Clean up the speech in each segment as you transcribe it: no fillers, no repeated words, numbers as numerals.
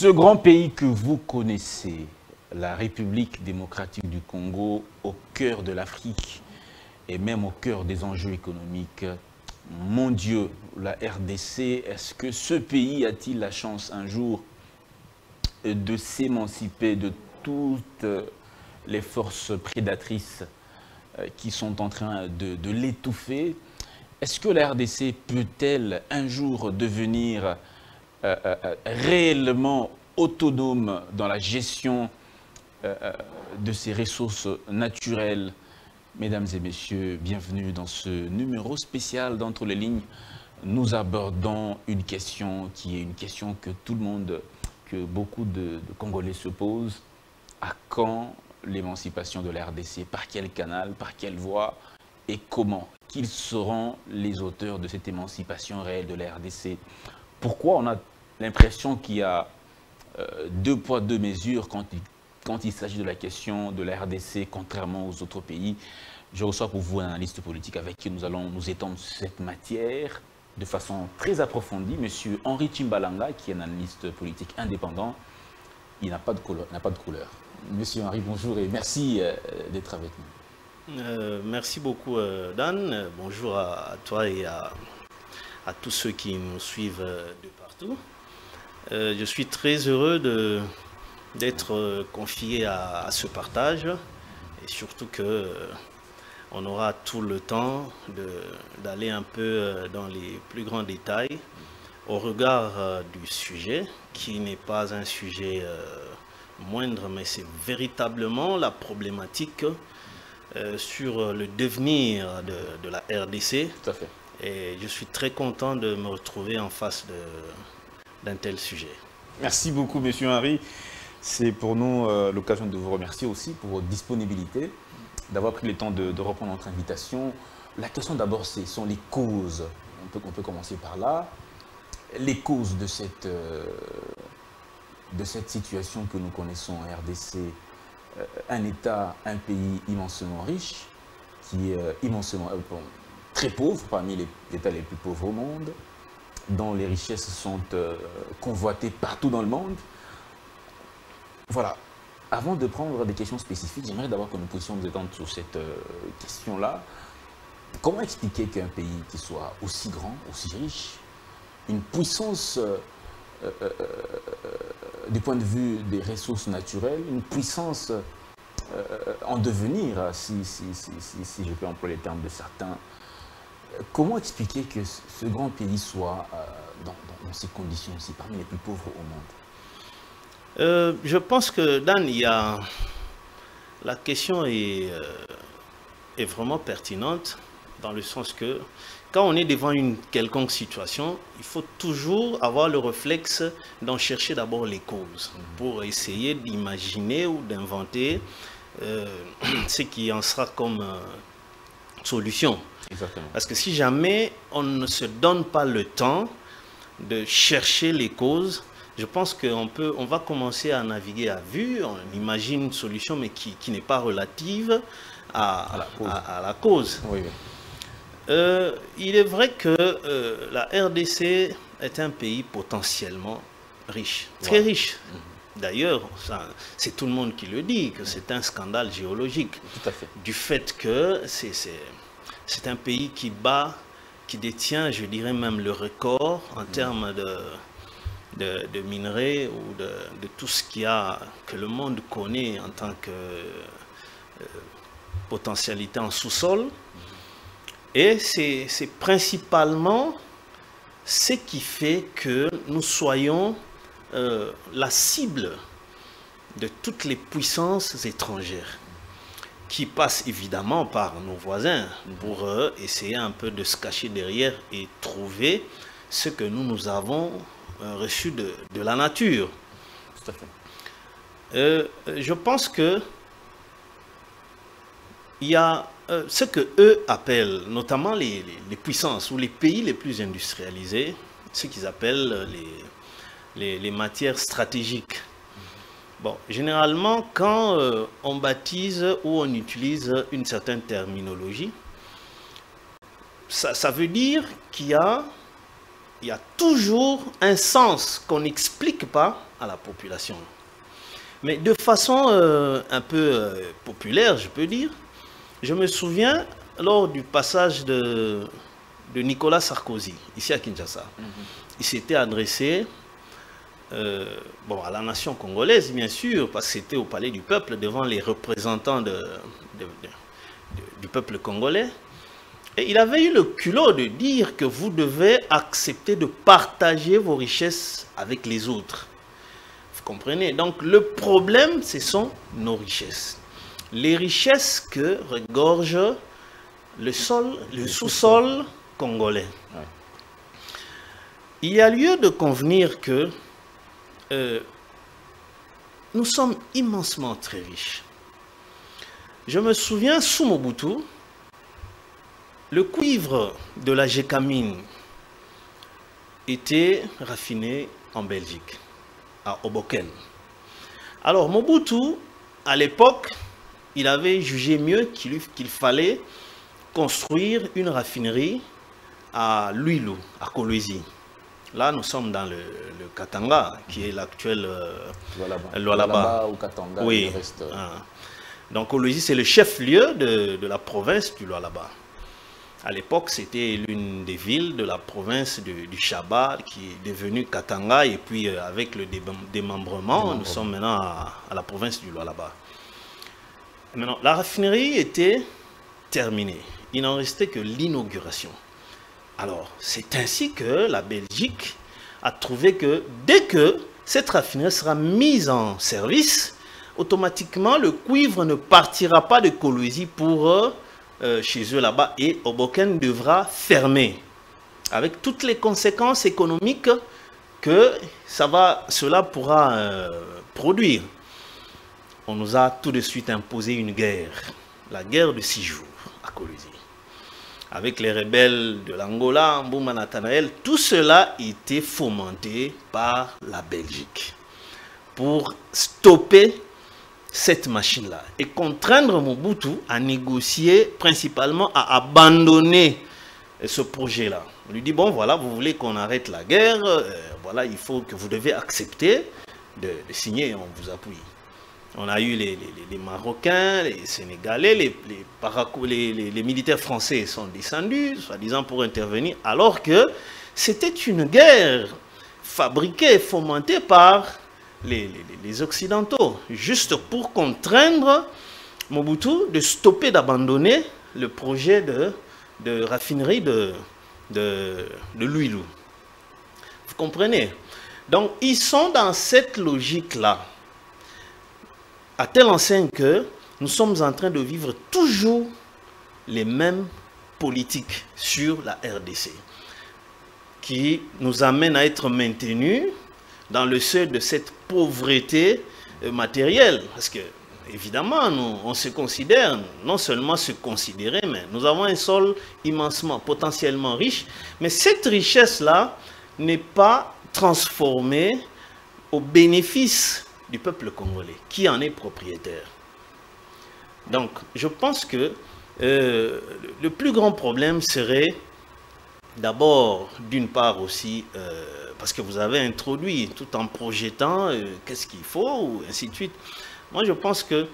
Ce grand pays que vous connaissez, la République démocratique du Congo, au cœur de l'Afrique et même au cœur des enjeux économiques, mon Dieu, la RDC, est-ce que ce pays a-t-il la chance un jour de s'émanciper de toutes les forces prédatrices qui sont en train de l'étouffer? Est-ce que la RDC peut-elle un jour devenir réellement autonome dans la gestion de ses ressources naturelles? Mesdames et messieurs, bienvenue dans ce numéro spécial d'Entre les lignes. Nous abordons une question qui est une question que tout le monde, que beaucoup de Congolais se posent. À quand l'émancipation de la RDC? Par quel canal? Par quelle voie? Et comment? Qu'ils seront les auteurs de cette émancipation réelle de la RDC? Pourquoi on a l'impression qu'il y a deux poids, deux mesures quand il s'agit de la question de la RDC, contrairement aux autres pays? Je reçois pour vous un analyste politique avec qui nous allons nous étendre sur cette matière de façon très approfondie. Monsieur Henri Chimbalanga, qui est un analyste politique indépendant, il n'a pas de couleur. Monsieur Henri, bonjour et merci d'être avec nous. Merci beaucoup Dan. Bonjour à toi et à tous ceux qui nous suivent de partout. Je suis très heureux d'être confié à ce partage et surtout que on aura tout le temps d'aller un peu dans les plus grands détails au regard du sujet, qui n'est pas un sujet moindre, mais c'est véritablement la problématique sur le devenir de la RDC. Tout à fait. Et je suis très content de me retrouver en face d'un tel sujet. Merci beaucoup, monsieur Henri. C'est pour nous l'occasion de vous remercier aussi pour votre disponibilité, d'avoir pris le temps de reprendre notre invitation. La question d'abord, ce sont les causes. On peut commencer par là. Les causes de cette situation que nous connaissons en RDC. Un État, un pays immensément riche, qui est immensément très pauvre, parmi les États les plus pauvres au monde, dont les richesses sont convoitées partout dans le monde. Voilà. Avant de prendre des questions spécifiques, j'aimerais d'abord que nous puissions nous étendre sur cette question-là. Comment expliquer qu'un pays qui soit aussi grand, aussi riche, une puissance du point de vue des ressources naturelles, une puissance en devenir, si je peux employer les termes de certains, comment expliquer que ce grand pays soit dans ces conditions-ci, parmi les plus pauvres au monde? Je pense que, Dan, la question est vraiment pertinente, dans le sens que quand on est devant une quelconque situation, il faut toujours avoir le réflexe d'en chercher d'abord les causes pour essayer d'imaginer ou d'inventer ce qui en sera comme solution. Exactement. Parce que si jamais on ne se donne pas le temps de chercher les causes, je pense qu'on va commencer à naviguer à vue. On imagine une solution mais qui n'est pas relative à la cause. Oui, oui. Il est vrai que la RDC est un pays potentiellement riche, très riche. D'ailleurs, c'est tout le monde qui le dit, que c'est un scandale géologique. Tout à fait. Du fait que c'est un pays qui détient, je dirais même, le record en termes de minerais ou de tout ce que le monde connaît en tant que potentialité en sous-sol. Et c'est principalement ce qui fait que nous soyons la cible de toutes les puissances étrangères qui passent évidemment par nos voisins pour essayer un peu de se cacher derrière et trouver ce que nous avons reçu de la nature. Tout à fait. Je pense que il y a ce que eux appellent, notamment les puissances ou les pays les plus industrialisés, ce qu'ils appellent les matières stratégiques. Bon, généralement, quand on baptise ou on utilise une certaine terminologie, ça veut dire qu'il y a toujours un sens qu'on n'explique pas à la population. Mais de façon un peu populaire, je peux dire, je me souviens lors du passage de Nicolas Sarkozy, ici à Kinshasa. Il s'était adressé à la nation congolaise, bien sûr, parce que c'était au Palais du Peuple, devant les représentants du peuple congolais. Et il avait eu le culot de dire que vous devez accepter de partager vos richesses avec les autres. Vous comprenez? Donc le problème, ce sont nos richesses. Les richesses que regorge le sous-sol congolais. Ouais. Il y a lieu de convenir que nous sommes immensement très riches. Je me souviens, sous Mobutu, le cuivre de la Gécamine était raffiné en Belgique, à Hoboken. Alors Mobutu, à l'époque, il avait jugé mieux qu'il fallait construire une raffinerie à Luilu, à Kolwezi. Là, nous sommes dans le Katanga, qui est l'actuel Lualaba ou Katanga. Oui. Le reste... Donc Kolwezi, c'est le chef-lieu de la province du Lualaba. À l'époque, c'était l'une des villes de la province du Chaba qui est devenue Katanga. Et puis, avec le démembrement, nous sommes maintenant à la province du Lualaba. Maintenant, la raffinerie était terminée. Il n'en restait que l'inauguration. Alors, c'est ainsi que la Belgique a trouvé que dès que cette raffinerie sera mise en service, automatiquement, le cuivre ne partira pas de Kolwezi pour chez eux là-bas et Hoboken devra fermer, avec toutes les conséquences économiques que cela pourra produire. On nous a tout de suite imposé une guerre, la guerre de 6 jours à Kolwezi. Avec les rebelles de l'Angola, Mbouma Nathanaël, tout cela était fomenté par la Belgique pour stopper cette machine-là et contraindre Mobutu à négocier, principalement à abandonner ce projet-là. On lui dit, bon voilà, vous voulez qu'on arrête la guerre, voilà, il faut que vous devez accepter de signer et on vous appuie. On a eu les Marocains, les Sénégalais, les militaires français sont descendus, soi-disant pour intervenir, alors que c'était une guerre fabriquée, fomentée par les Occidentaux, juste pour contraindre Mobutu de stopper, d'abandonner le projet de raffinerie de Luilu. Vous comprenez? Donc, ils sont dans cette logique-là. À telle enseigne que nous sommes en train de vivre toujours les mêmes politiques sur la RDC qui nous amènent à être maintenus dans le seuil de cette pauvreté matérielle. Parce que, évidemment, on se considère, non seulement se considérer, mais nous avons un sol immensement, potentiellement riche, mais cette richesse-là n'est pas transformée au bénéfice du peuple congolais, qui en est propriétaire. Donc, je pense que le plus grand problème serait d'abord, d'une part aussi, parce que vous avez introduit tout en projetant qu'est-ce qu'il faut, ou ainsi de suite. Moi, je pense que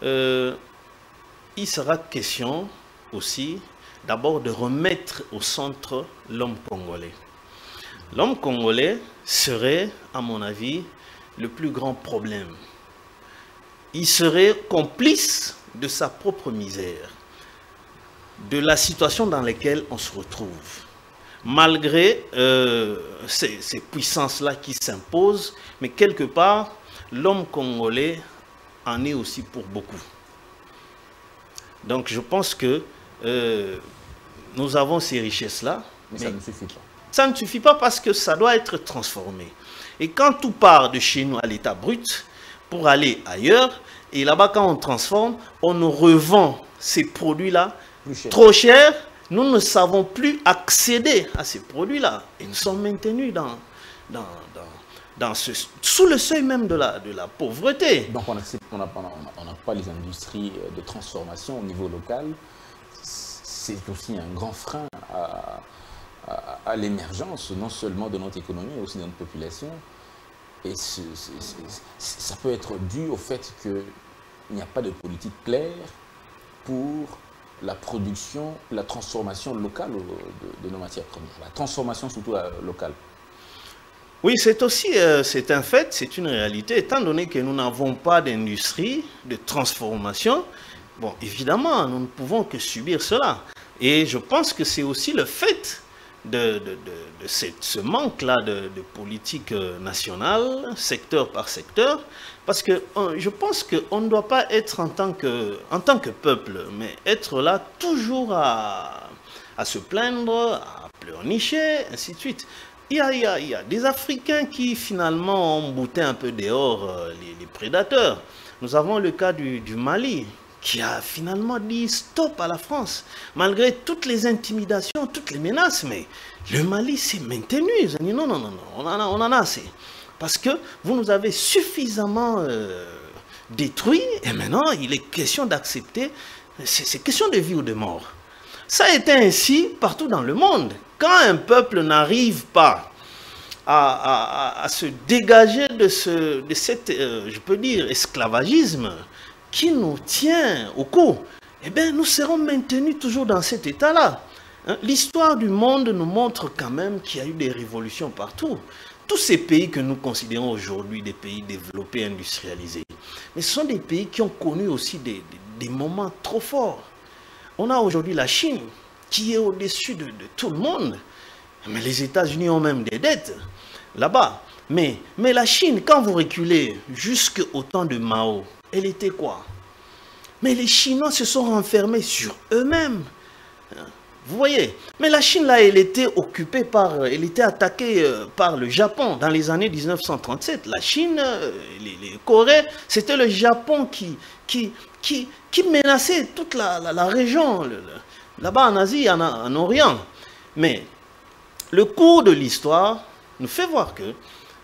il sera question aussi d'abord de remettre au centre l'homme congolais. L'homme congolais serait, à mon avis, le plus grand problème. Il serait complice de sa propre misère, de la situation dans laquelle on se retrouve. Malgré ces puissances-là qui s'imposent, mais quelque part, l'homme congolais en est aussi pour beaucoup. Donc je pense que nous avons ces richesses-là. Mais ça ne suffit pas. Ça ne suffit pas parce que ça doit être transformé. Et quand tout part de chez nous à l'état brut, pour aller ailleurs, et là-bas quand on transforme, on nous revend ces produits-là trop cher. Nous ne savons plus accéder à ces produits-là. Et nous sommes maintenus sous le seuil même de la pauvreté. Donc on n'a pas les industries de transformation au niveau local. C'est aussi un grand frein à l'émergence, non seulement de notre économie, mais aussi de notre population. Et ça peut être dû au fait qu'il n'y a pas de politique claire pour la production, la transformation locale de nos matières premières, la transformation surtout locale. Oui, c'est aussi, c'est un fait, c'est une réalité, étant donné que nous n'avons pas d'industrie de transformation, bon, évidemment, nous ne pouvons que subir cela. Et je pense que c'est aussi le fait de ce manque-là de politique nationale, secteur par secteur, parce que je pense qu'on ne doit pas être en tant que peuple, mais être là toujours à se plaindre, à pleurnicher, ainsi de suite. Il y a des Africains qui finalement ont bouté un peu dehors les prédateurs. Nous avons le cas du Mali, qui a finalement dit stop à la France, malgré toutes les intimidations, toutes les menaces, mais le Mali s'est maintenu. Ils ont dit non, non, non, non, on en a assez. Parce que vous nous avez suffisamment détruits, et maintenant il est question d'accepter, c'est question de vie ou de mort. Ça a été ainsi partout dans le monde. Quand un peuple n'arrive pas à se dégager de cet, je peux dire, esclavagisme qui nous tient au cou, eh bien, nous serons maintenus toujours dans cet état-là. Hein? L'histoire du monde nous montre quand même qu'il y a eu des révolutions partout. Tous ces pays que nous considérons aujourd'hui des pays développés, industrialisés, mais ce sont des pays qui ont connu aussi des moments trop forts. On a aujourd'hui la Chine qui est au-dessus de tout le monde. Mais les États-Unis ont même des dettes là-bas. Mais la Chine, quand vous reculez jusqu'au temps de Mao, elle était quoi? Mais les Chinois se sont renfermés sur eux-mêmes. Vous voyez? Mais la Chine, là, elle était occupée elle était attaquée par le Japon dans les années 1937. La Chine, les Corées, c'était le Japon qui menaçait toute la région, là-bas en Asie, en Orient. Mais le cours de l'histoire nous fait voir que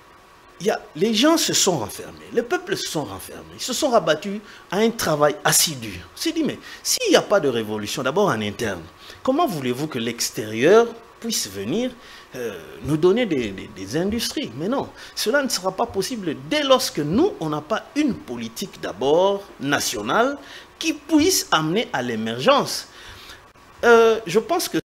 les gens se sont renfermés, les peuples se sont renfermés, ils se sont rabattus à un travail assidu. On s'est dit, mais s'il n'y a pas de révolution, d'abord en interne, comment voulez-vous que l'extérieur puisse venir nous donner des industries? Mais non, cela ne sera pas possible dès lors que nous, on n'a pas une politique d'abord nationale qui puisse amener à l'émergence. Je pense que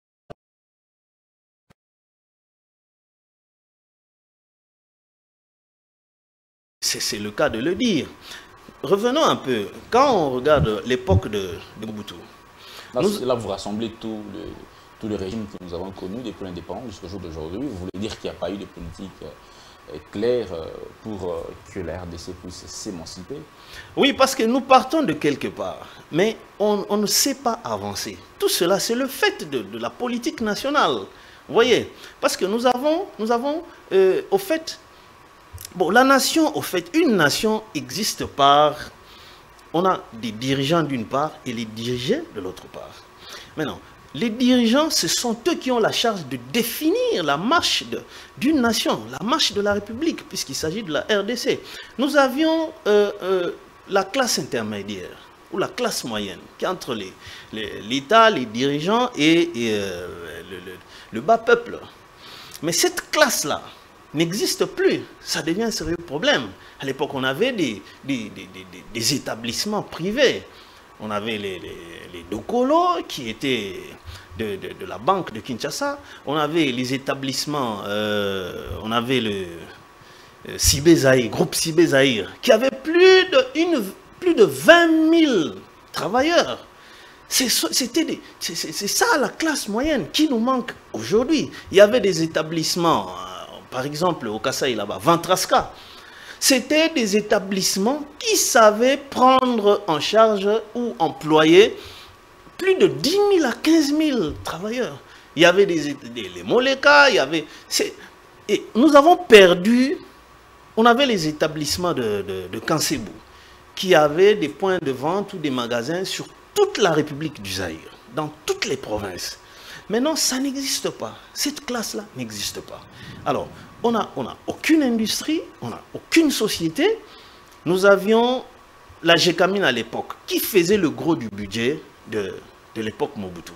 c'est le cas de le dire. Revenons un peu. Quand on regarde l'époque de Mobutu. Là, vous rassemblez tout le régime que nous avons connu depuis l'indépendance jusqu'au jour d'aujourd'hui. Vous voulez dire qu'il n'y a pas eu de politique claire pour que la RDC puisse s'émanciper? Oui, parce que nous partons de quelque part, mais on ne sait pas avancer. Tout cela, c'est le fait de la politique nationale. Vous voyez? Parce que nous avons au fait, bon, la nation, au fait, une nation existe par... On a des dirigeants d'une part et les dirigés de l'autre part. Maintenant, les dirigeants, ce sont eux qui ont la charge de définir la marche d'une nation, la marche de la République, puisqu'il s'agit de la RDC. Nous avions la classe intermédiaire, ou la classe moyenne, qui est entre l'État, les dirigeants et le bas peuple. Mais cette classe-là n'existe plus. Ça devient un sérieux problème. À l'époque, on avait des établissements privés. On avait les Dokolo, qui étaient de la banque de Kinshasa. On avait les établissements, on avait le Sibé Zahir, groupe Sibé Zahir, qui avait plus de 20 000 travailleurs. C'est ça la classe moyenne qui nous manque aujourd'hui. Il y avait des établissements, par exemple au Kasaï là-bas, Ventrasca. C'était des établissements qui savaient prendre en charge ou employer plus de 10 000 à 15 000 travailleurs. Il y avait les Moleka, il y avait... Et nous avons perdu... On avait les établissements de Kansebou qui avaient des points de vente ou des magasins sur toute la République du Zaïre, dans toutes les provinces. Maintenant, ça n'existe pas. Cette classe-là n'existe pas. Alors, on n'a aucune industrie, on n'a aucune société. Nous avions la GECAMINE à l'époque, qui faisait le gros du budget de l'époque Mobutu.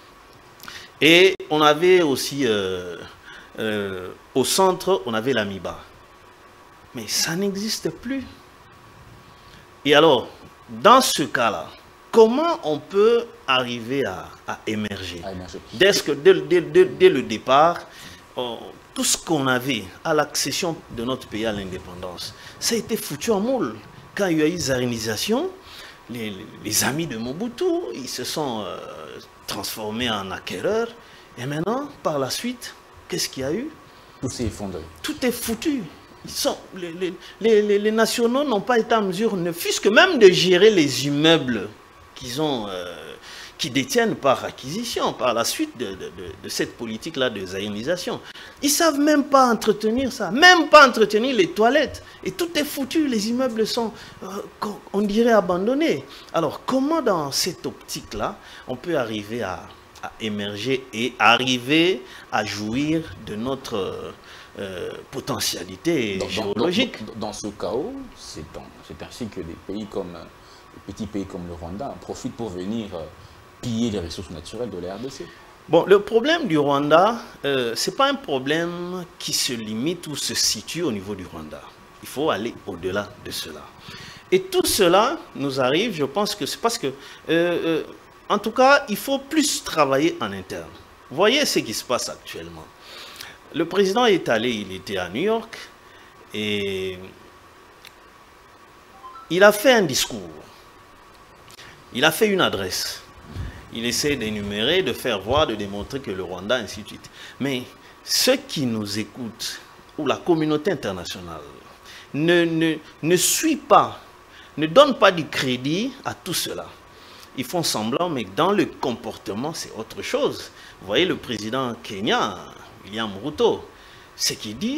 Et on avait aussi, au centre, on avait l'AMIBA. Mais ça n'existe plus. Et alors, dans ce cas-là, comment on peut arriver à émerger? Dès le départ, tout ce qu'on avait à l'accession de notre pays à l'indépendance, ça a été foutu en moule. Quand il y a eu zarénisation, les amis de Mobutu, ils se sont transformés en acquéreurs. Et maintenant, par la suite, qu'est-ce qu'il y a eu? Tout s'est effondré. Tout est foutu. Les nationaux n'ont pas été en mesure, ne fût-ce que même de gérer les immeubles qui détiennent par acquisition, par la suite de cette politique-là de zaïnisation. Ils ne savent même pas entretenir ça, même pas entretenir les toilettes. Et tout est foutu, les immeubles sont, on dirait, abandonnés. Alors, comment dans cette optique-là, on peut arriver à émerger et arriver à jouir de notre potentialité géologique? Dans ce chaos, c'est ainsi que des petits pays comme le Rwanda profitent pour venir piller les ressources naturelles de la RDC. Bon, le problème du Rwanda, ce n'est pas un problème qui se limite ou se situe au niveau du Rwanda. Il faut aller au-delà de cela. Et tout cela nous arrive, je pense que c'est parce que, en tout cas, il faut plus travailler en interne. Voyez ce qui se passe actuellement. Le président est allé, il était à New York, et il a fait un discours. Il a fait une adresse. Il essaie d'énumérer, de faire voir, de démontrer que le Rwanda, ainsi de suite. Mais ceux qui nous écoutent, ou la communauté internationale, ne suit pas, ne donne pas du crédit à tout cela. Ils font semblant, mais dans le comportement, c'est autre chose. Vous voyez le président Kenya, William Ruto, ce qu'il dit,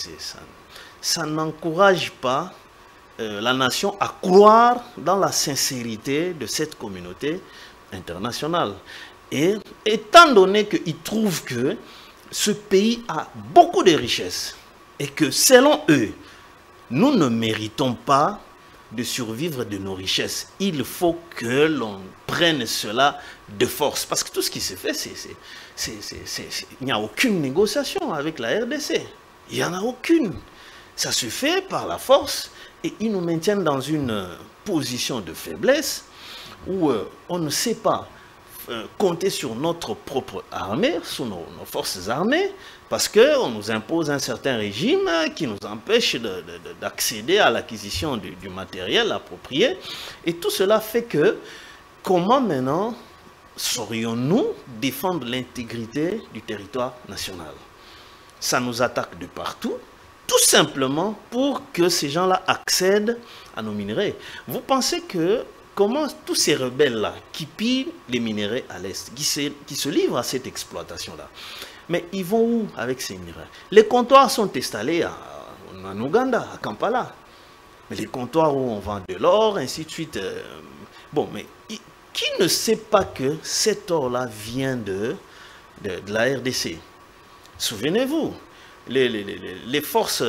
ça n'encourage pas la nation à croire dans la sincérité de cette communauté internationale. Et étant donné qu'ils trouvent que ce pays a beaucoup de richesses et que selon eux, nous ne méritons pas de survivre de nos richesses. Il faut que l'on prenne cela de force. Parce que tout ce qui se fait, il n'y a aucune négociation avec la RDC. Il n'y en a aucune. Ça se fait par la force et ils nous maintiennent dans une position de faiblesse où on ne sait pas compter sur notre propre armée, sur nos forces armées, parce qu'on nous impose un certain régime qui nous empêche d'accéder à l'acquisition du matériel approprié. Et tout cela fait que, comment maintenant saurions-nous défendre l'intégrité du territoire national? Ça nous attaque de partout, tout simplement pour que ces gens-là accèdent à nos minerais. Vous pensez que comment tous ces rebelles-là qui pillent les minéraux à l'Est, qui se livrent à cette exploitation-là, mais ils vont où avec ces minéraux? Les comptoirs sont installés en Ouganda, à Kampala. Mais les comptoirs où on vend de l'or, ainsi de suite. Bon, mais qui ne sait pas que cet or-là vient de la RDC? Souvenez-vous, les forces,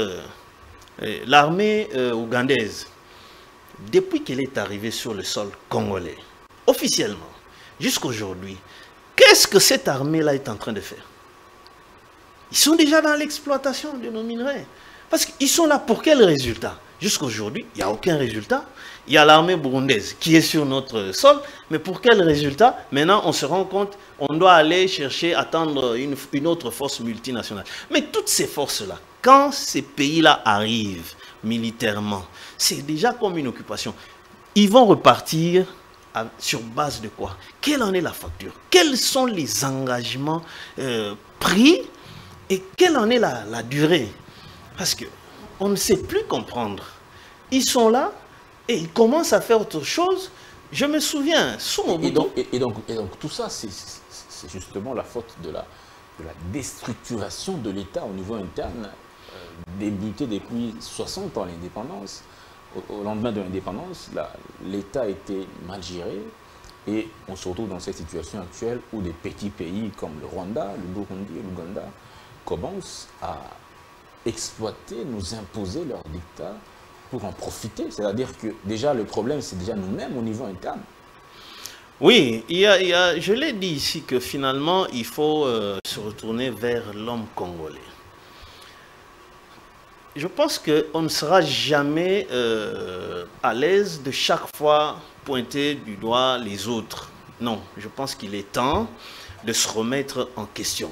l'armée ougandaise, depuis qu'elle est arrivée sur le sol congolais, officiellement, jusqu'à aujourd'hui, qu'est-ce que cette armée-là est en train de faire? Ils sont déjà dans l'exploitation de nos minerais. Parce qu'ils sont là pour quel résultat? Jusqu'à aujourd'hui, il n'y a aucun résultat. Il y a l'armée burundaise qui est sur notre sol, mais pour quel résultat? Maintenant, on se rend compte, on doit aller chercher, attendre une autre force multinationale. Mais toutes ces forces-là, quand ces pays-là arrivent militairement, c'est déjà comme une occupation. Ils vont repartir sur base de quoi? Quelle en est la facture? Quels sont les engagements pris et quelle en est la durée? Parce qu'on ne sait plus comprendre. Ils sont là et ils commencent à faire autre chose. Je me souviens, sous Mobutu. Et donc tout ça, c'est justement la faute de la déstructuration de l'État au niveau interne, débutée depuis 60 ans l'indépendance. Au lendemain de l'indépendance, l'État était mal géré et on se retrouve dans cette situation actuelle où des petits pays comme le Rwanda, le Burundi et l'Ouganda commencent à exploiter, nous imposer leur dictat pour en profiter. C'est-à-dire que déjà le problème, c'est déjà nous-mêmes au niveau interne. Oui, je l'ai dit ici que finalement, il faut se retourner vers l'homme congolais. je pense qu'on ne sera jamais à l'aise de chaque fois pointer du doigt les autres. Non, je pense qu'il est temps de se remettre en question.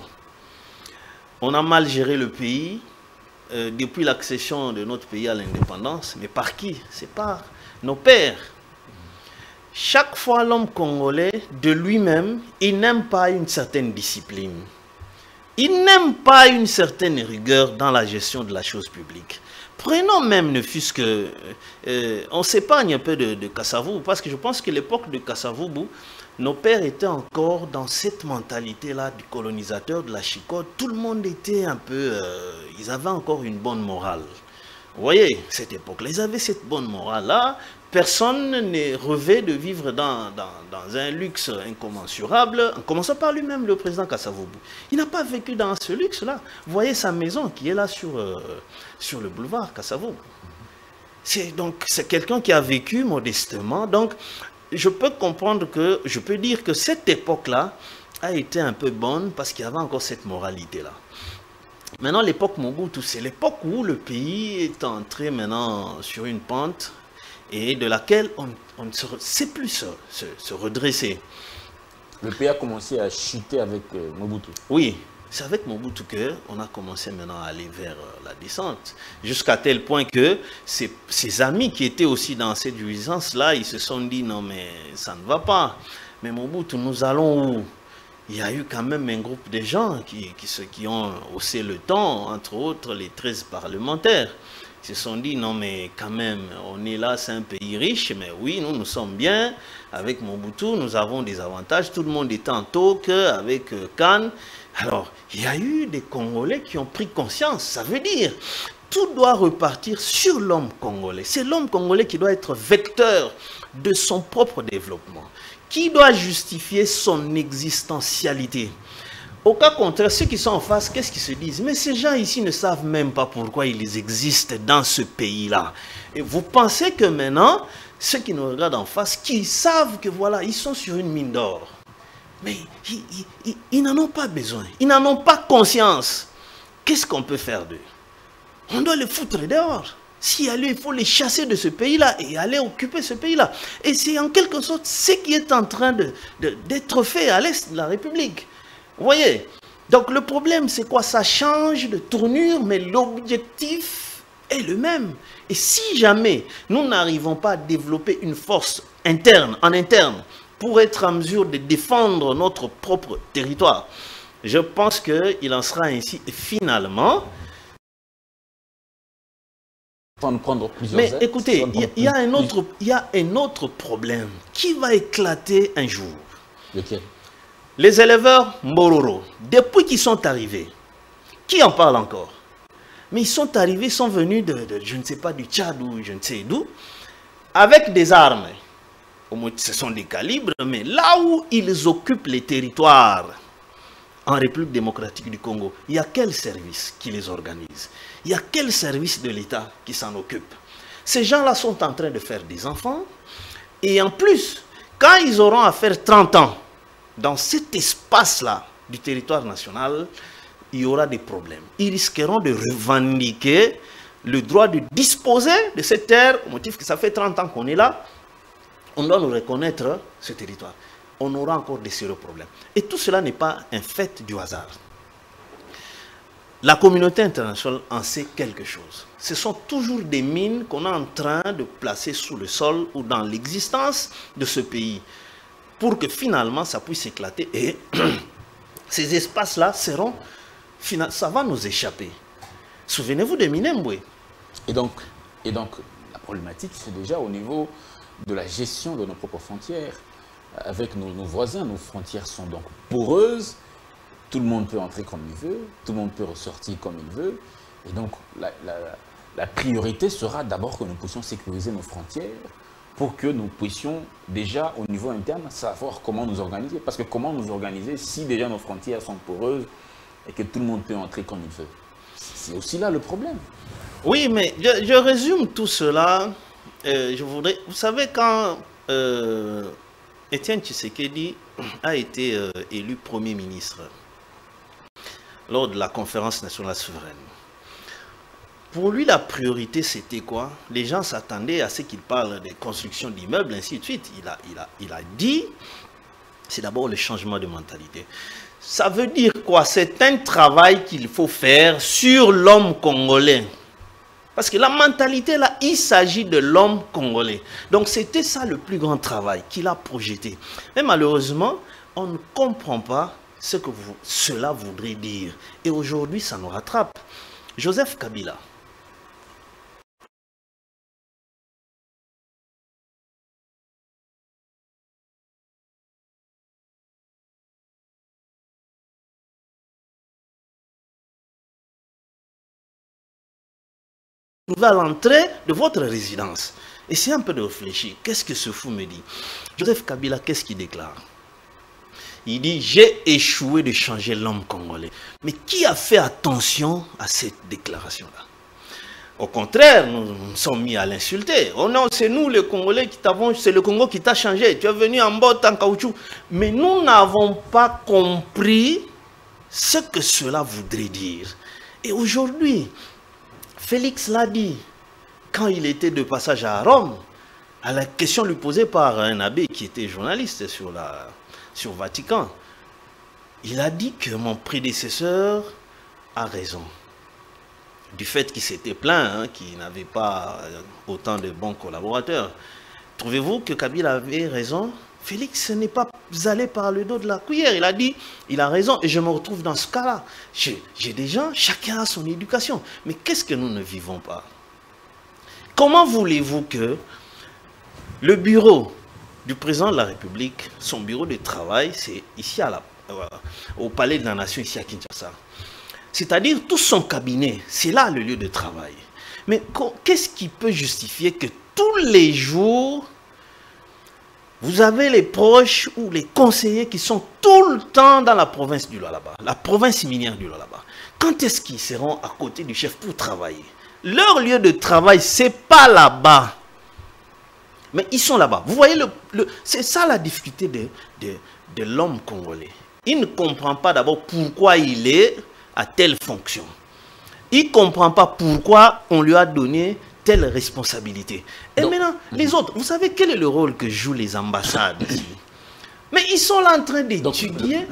On a mal géré le pays depuis l'accession de notre pays à l'indépendance, mais par qui? C'est par nos pères. Chaque fois, l'homme congolais, de lui-même, il n'aime pas une certaine discipline. Il n'aime pas une certaine rigueur dans la gestion de la chose publique. Prenons même, ne fût-ce que... on s'épargne un peu de Kasavubu, parce que je pense que l'époque de Kasavubu, nos pères étaient encore dans cette mentalité-là du colonisateur, de la chicote. Tout le monde était un peu... ils avaient encore une bonne morale. Vous voyez, cette époque-là, ils avaient cette bonne morale-là. Personne ne rêvait de vivre dans un luxe incommensurable, en commençant par lui-même, le président Kasavubu. Il n'a pas vécu dans ce luxe-là. Vous voyez sa maison qui est là sur le boulevard Kasavubu. C'est quelqu'un qui a vécu modestement. Donc, je peux comprendre que, je peux dire que cette époque-là a été un peu bonne parce qu'il y avait encore cette moralité-là. Maintenant, l'époque Mobutu, c'est l'époque où le pays est entré maintenant sur une pente et de laquelle on ne sait plus se redresser. Le pays a commencé à chuter avec Mobutu. Oui, c'est avec Mobutu qu'on a commencé maintenant à aller vers la descente. Jusqu'à tel point que ses amis qui étaient aussi dans cette jouissance-là, ils se sont dit non mais ça ne va pas. Mais Mobutu, nous allons où? Il y a eu quand même un groupe de gens qui ont haussé le ton, entre autres les 13 parlementaires. Ils se sont dit, non mais quand même, on est là, c'est un pays riche, mais oui, nous sommes bien. Avec Mobutu, nous avons des avantages. Tout le monde est en toque avec Khan. Alors, il y a eu des Congolais qui ont pris conscience. Ça veut dire, tout doit repartir sur l'homme congolais. C'est l'homme congolais qui doit être vecteur de son propre développement, qui doit justifier son existentialité. Au cas contraire, ceux qui sont en face, qu'est-ce qu'ils se disent? Mais ces gens ici ne savent même pas pourquoi ils existent dans ce pays-là. Et vous pensez que maintenant, ceux qui nous regardent en face, qui savent que voilà, ils sont sur une mine d'or. Mais ils n'en ont pas besoin, ils n'en ont pas conscience. Qu'est-ce qu'on peut faire d'eux? On doit les foutre dehors. S'il y a lieu, il faut les chasser de ce pays-là et aller occuper ce pays-là. Et c'est en quelque sorte ce qui est en train d'être fait à l'est de la République. Vous voyez? Donc le problème, c'est quoi? Ça change de tournure, mais l'objectif est le même. Et si jamais nous n'arrivons pas à développer une force interne, en interne, pour être en mesure de défendre notre propre territoire, je pense qu'il en sera ainsi. Et finalement... Mais écoutez, il y a un autre problème qui va éclater un jour. Lequel? Les éleveurs Mbororo, depuis qu'ils sont arrivés, qui en parle encore? Mais ils sont arrivés, ils sont venus je ne sais pas, du Tchad ou je ne sais d'où, avec des armes. Ce sont des calibres, mais là où ils occupent les territoires, en République démocratique du Congo, il y a quel service qui les organise? Il y a quel service de l'État qui s'en occupe? Ces gens-là sont en train de faire des enfants. Et en plus, quand ils auront à faire 30 ans, dans cet espace-là du territoire national, il y aura des problèmes. Ils risqueront de revendiquer le droit de disposer de cette terre, au motif que ça fait 30 ans qu'on est là. On doit nous reconnaître ce territoire. On aura encore des sérieux problèmes. Et tout cela n'est pas un fait du hasard. La communauté internationale en sait quelque chose. Ce sont toujours des mines qu'on est en train de placer sous le sol ou dans l'existence de ce pays pour que finalement ça puisse éclater et ces espaces-là seront, ça va nous échapper. Souvenez-vous de Minembwe. Et donc, la problématique, c'est déjà au niveau de la gestion de nos propres frontières. Avec nos voisins, nos frontières sont donc poreuses. Tout le monde peut entrer comme il veut, tout le monde peut ressortir comme il veut. Et donc, la priorité sera d'abord que nous puissions sécuriser nos frontières pour que nous puissions déjà, au niveau interne, savoir comment nous organiser. Parce que comment nous organiser si déjà nos frontières sont poreuses et que tout le monde peut entrer comme il veut? C'est aussi là le problème. Oui, mais je résume tout cela. Je voudrais... Vous savez, quand Étienne Tshisekedi a été élu Premier ministre lors de la conférence nationale souveraine, Pour lui, la priorité, c'était quoi? Les gens s'attendaient à ce qu'il parle des constructions d'immeubles, ainsi de suite. Il a dit, c'est d'abord le changement de mentalité. Ça veut dire quoi? C'est un travail qu'il faut faire sur l'homme congolais. Parce que la mentalité, là, il s'agit de l'homme congolais. Donc, c'était ça le plus grand travail qu'il a projeté. Mais malheureusement, on ne comprend pas ce que cela voudrait dire. Et aujourd'hui, ça nous rattrape. Joseph Kabila. À l'entrée de votre résidence. Essayez un peu de réfléchir. Qu'est-ce que ce fou me dit? Joseph Kabila, qu'est-ce qu'il déclare? Il dit, j'ai échoué de changer l'homme congolais. Mais qui a fait attention à cette déclaration-là? Au contraire, nous nous sommes mis à l'insulter. Oh non, c'est nous les Congolais qui t'avons, c'est le Congo qui t'a changé. Tu es venu en botte, en caoutchouc. Mais nous n'avons pas compris ce que cela voudrait dire. Et aujourd'hui, Félix l'a dit, quand il était de passage à Rome, à la question lui posée par un abbé qui était journaliste sur Vatican, il a dit que mon prédécesseur a raison. Du fait qu'il s'était plaint, qu'il n'avait pas autant de bons collaborateurs. Trouvez-vous que Kabila avait raison? Félix n'est pas allé par le dos de la cuillère. Il a dit, il a raison et je me retrouve dans ce cas-là. J'ai des gens, chacun a son éducation. Mais qu'est-ce que nous ne vivons pas? Comment voulez-vous que le bureau du président de la République, son bureau de travail, c'est ici au Palais de la Nation, ici à Kinshasa. C'est-à-dire tout son cabinet, c'est là le lieu de travail. Mais qu'est-ce qui peut justifier que tous les jours, vous avez les proches ou les conseillers qui sont tout le temps dans la province du Lualaba, la province minière du Lualaba? Quand est-ce qu'ils seront à côté du chef pour travailler? Leur lieu de travail, c'est pas là-bas. Mais ils sont là-bas. Vous voyez, c'est ça la difficulté de l'homme congolais. Il ne comprend pas d'abord pourquoi il est à telle fonction. Il ne comprend pas pourquoi on lui a donné telle responsabilité. Et donc, maintenant, les autres, vous savez quel est le rôle que jouent les ambassades ici? Mais ils sont là en train d'étudier.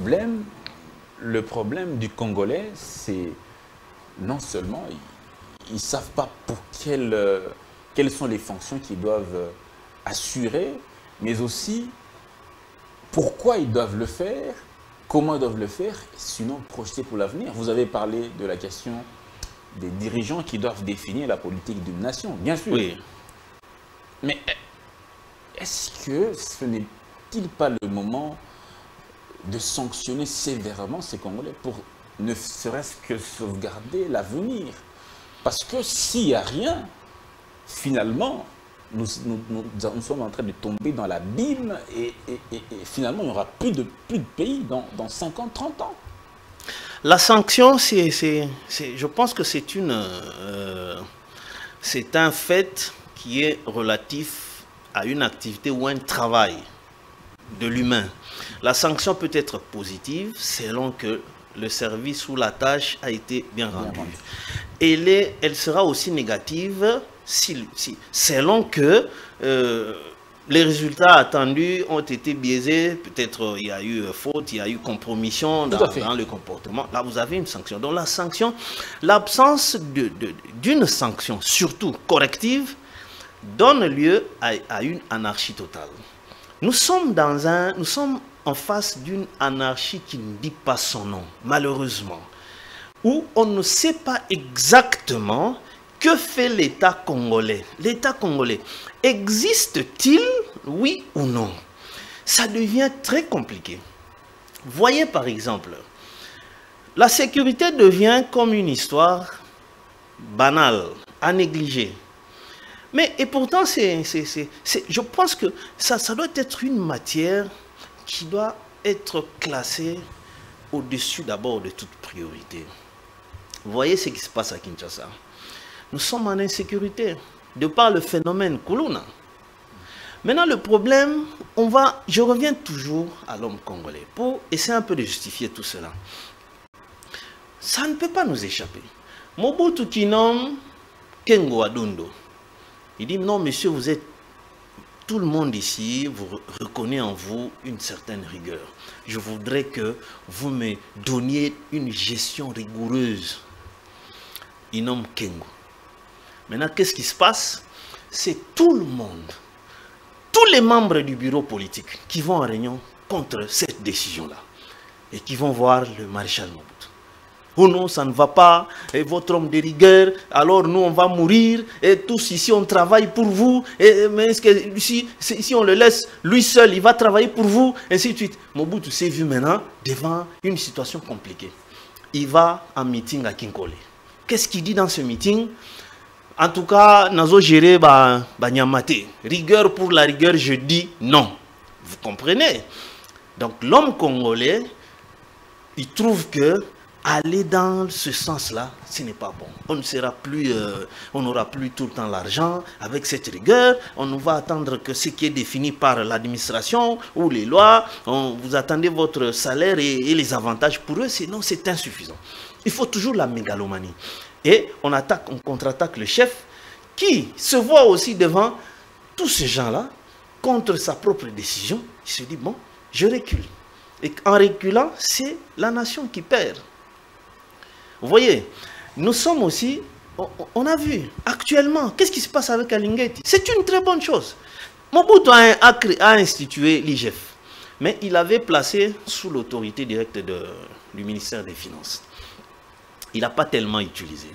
Le problème du Congolais, c'est non seulement ils ne savent pas pour quelles sont les fonctions qu'ils doivent assurer, mais aussi pourquoi ils doivent le faire, comment ils doivent le faire, sinon projeter pour l'avenir. Vous avez parlé de la question des dirigeants qui doivent définir la politique d'une nation, bien sûr. Oui. Mais est-ce que ce n'est-il pas le moment de sanctionner sévèrement ces Congolais pour ne serait-ce que sauvegarder l'avenir? Parce que s'il n'y a rien, finalement, nous sommes en train de tomber dans l'abîme et finalement, il n'y aura plus de pays dans 50, 30 ans. La sanction, je pense que c'est un fait qui est relatif à une activité ou un travail de l'humain. La sanction peut être positive selon que le service ou la tâche a été bien rendue. Et elle sera aussi négative selon que les résultats attendus ont été biaisés, peut-être il y a eu faute, il y a eu compromission dans le comportement. Là, vous avez une sanction. Donc la sanction, l'absence d'une sanction, surtout corrective, donne lieu à une anarchie totale. Nous sommes en face d'une anarchie qui ne dit pas son nom, malheureusement, où on ne sait pas exactement que fait l'État congolais. L'État congolais, existe-t-il, oui ou non? Ça devient très compliqué. Voyez par exemple, la sécurité devient comme une histoire banale, à négliger. Mais et pourtant, je pense que ça doit être une matière qui doit être classée au-dessus d'abord de toute priorité. Vous voyez ce qui se passe à Kinshasa. Nous sommes en insécurité, de par le phénomène Kuluna. Maintenant, le problème, je reviens toujours à l'homme congolais, pour essayer un peu de justifier tout cela. Ça ne peut pas nous échapper. Mobutu qui nomme Kengo Adondo. Il dit non monsieur, vous êtes... Tout le monde ici vous reconnaît en vous une certaine rigueur. Je voudrais que vous me donniez une gestion rigoureuse. Il nomme Kengo. Maintenant, qu'est-ce qui se passe? C'est tout le monde, tous les membres du bureau politique qui vont en réunion contre cette décision-là et qui vont voir le maréchal Mobutu. Oh non, ça ne va pas, et votre homme de rigueur, alors nous on va mourir, et tous ici on travaille pour vous, mais est-ce que si on le laisse, lui seul, il va travailler pour vous, ainsi de suite. Mobutu s'est vu maintenant devant une situation compliquée. Il va en meeting à Kinkole. Qu'est-ce qu'il dit dans ce meeting? En tout cas, nazo géré Nyamate. Rigueur pour la rigueur, je dis non. Vous comprenez? Donc l'homme congolais, il trouve que aller dans ce sens-là, ce n'est pas bon. On ne sera plus, on n'aura plus tout le temps l'argent avec cette rigueur. On va attendre que ce qui est défini par l'administration ou les lois, vous attendez votre salaire et les avantages pour eux, sinon c'est insuffisant. Il faut toujours la mégalomanie. Et on contre-attaque le chef qui se voit aussi devant tous ces gens-là contre sa propre décision. Il se dit, bon, je recule. Et en reculant, c'est la nation qui perd. Vous voyez, nous sommes aussi, on a vu actuellement, qu'est-ce qui se passe avec Alingeti? C'est une très bonne chose. Mobutu a institué l'IGF, mais il avait placé sous l'autorité directe du ministère des Finances. Il n'a pas tellement utilisé.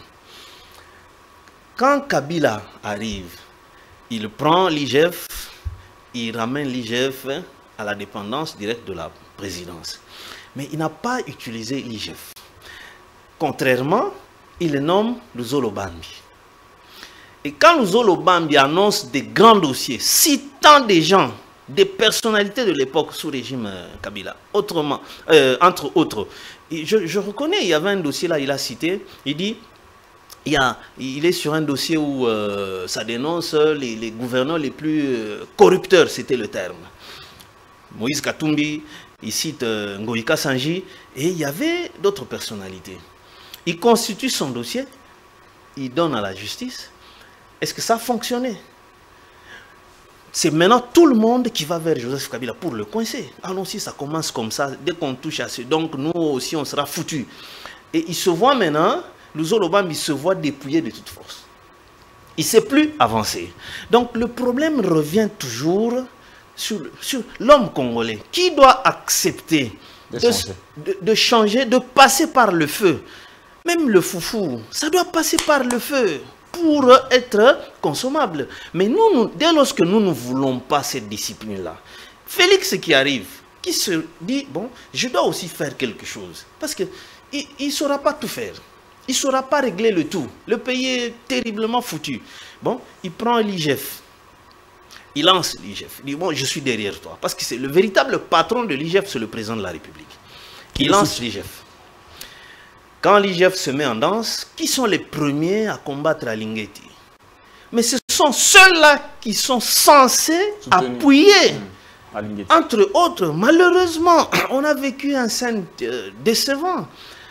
Quand Kabila arrive, il prend l'IGF, il ramène l'IGF à la dépendance directe de la présidence. Mais il n'a pas utilisé l'IGF. Contrairement, il le nomme Luzolo Bambi. Et quand Luzolo Bambi annonce des grands dossiers, citant des gens, des personnalités de l'époque sous régime Kabila, entre autres, je reconnais, il y avait un dossier là, il a cité, il dit, il est sur un dossier où ça dénonce les gouverneurs les plus corrupteurs, c'était le terme. Moïse Katumbi, il cite Ngoïka Sanji, et il y avait d'autres personnalités. Il constitue son dossier, il donne à la justice. Est-ce que ça a fonctionné? C'est maintenant tout le monde qui va vers Joseph Kabila pour le coincer. Ah non, si ça commence comme ça, dès qu'on touche à ce... Donc nous aussi, on sera foutus. Et il se voit maintenant, Luzolo Bambi se voit dépouillé de toute force. Il ne sait plus avancer. Donc le problème revient toujours sur l'homme congolais qui doit accepter de changer, de passer par le feu. Même le foufou, ça doit passer par le feu pour être consommable. Mais nous, dès lors que nous ne voulons pas cette discipline-là, Félix qui arrive, qui se dit, bon, je dois aussi faire quelque chose. Parce qu'il ne saura pas tout faire. Il ne saura pas régler le tout. Le pays est terriblement foutu. Bon, il prend l'IGF. Il lance l'IGF. Il dit, bon, je suis derrière toi. Parce que c'est le véritable patron de l'IGF, c'est le président de la République. Il lance l'IGF. Quand l'IGF se met en danse, qui sont les premiers à combattre Alingeti? Mais ce sont ceux-là qui sont censés appuyer. Entre autres, malheureusement, on a vécu un scène décevant.